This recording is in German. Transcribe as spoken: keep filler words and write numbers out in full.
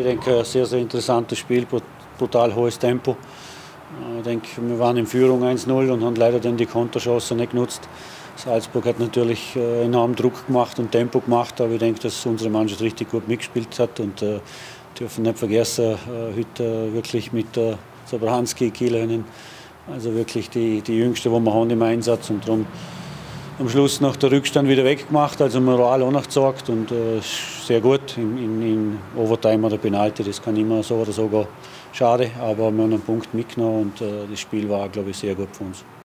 ich denke, ein sehr, sehr interessantes Spiel, brutal hohes Tempo. Ich denke, wir waren in Führung eins null und haben leider dann die Konterchance nicht genutzt. Salzburg hat natürlich enorm Druck gemacht und Tempo gemacht, aber ich denke, dass unsere Mannschaft richtig gut mitgespielt hat und äh, dürfen nicht vergessen, äh, heute wirklich mit äh, Zabrahanski, Kielönen, also wirklich die, die Jüngste, die wir haben im Einsatz, und darum am Schluss noch der Rückstand wieder weggemacht, also Moral auch noch gezeigt und äh, sehr gut in, in, in Overtime oder Penalty, das kann immer so oder so gehen. Schade, aber wir haben einen Punkt mitgenommen und äh, das Spiel war, glaube ich, sehr gut für uns.